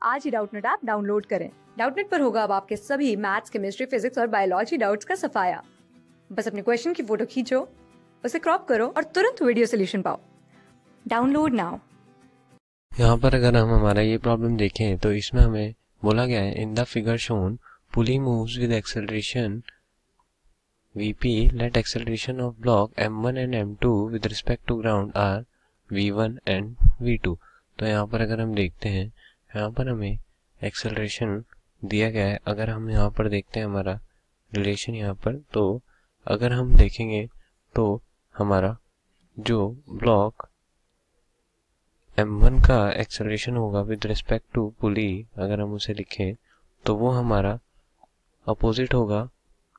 आज ही Doubtnut app download करें। डाउटनेट पर होगा अब आपके सभी मैथ्स, केमिस्ट्री, फिजिक्स और बायोलॉजी डाउट्स का सफाया। बस अपने क्वेश्चन की फोटो खींचो, उसे क्रॉप करो और तुरंत वीडियो सोल्यूशन पाओ। Download now. यहाँ पर अगर हम हमारा ये प्रॉब्लम देखें तो इसमें हमें बोला गया है in the figure shown pulley moves with acceleration Vp, let acceleration of block m1 and m2 with respect to ground are v1 and v2। तो यहाँ पर अगर हम देखते हैं, यहाँ पर हमें एक्सेलरेशन दिया गया है। अगर हम यहाँ पर देखते हैं हमारा रिलेशन यहाँ पर, तो अगर हम देखेंगे तो हमारा जो ब्लॉक m1 का एक्सेलरेशन होगा विद रिस्पेक्ट टू पुली, अगर हम उसे लिखें तो वो हमारा अपोजिट होगा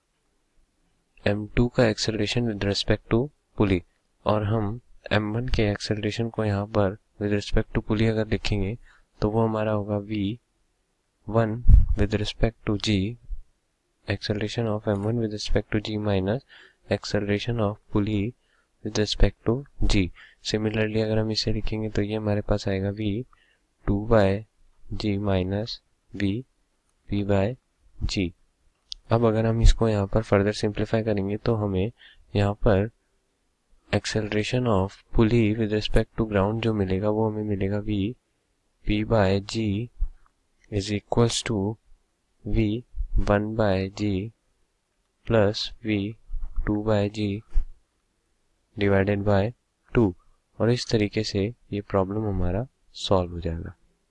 m2 का acceleration with respect to pulley. और हम m1 के एक्सेलरेशन को यहाँ पर विद रिस्पेक्ट टू पुली अगर लिखेंगे तो वो हमारा होगा v1 with respect to g, acceleration of m1 with respect to g minus acceleration of pulley with respect to g। Similarly अगर हम इसे लिखेंगे तो ये हमारे पास आएगा v2 by g minus v by g। अब अगर हम इसको यहाँ पर फर्दर सिंप्लीफाई करेंगे तो हमें यहाँ पर acceleration of pulley with respect to ground जो मिलेगा वो हमें मिलेगा v by g is equals to v1 by g plus v2 by g divided by 2। और इस तरीके से ये प्रॉब्लम हमारा सॉल्व हो जाएगा।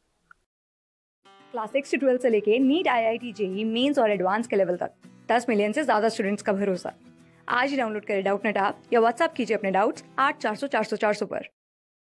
क्लास 6 से 12 से लेके नीट, IIT, जेईई मेंस और एडवांस के लेवल तक 10 मिलियन से ज्यादा स्टूडेंट्स का भरोसा। आज ही डाउनलोड करें डाउटनेट ऐप या व्हाट्सएप कीजिए अपने डाउट्स 8400 400 400 पर।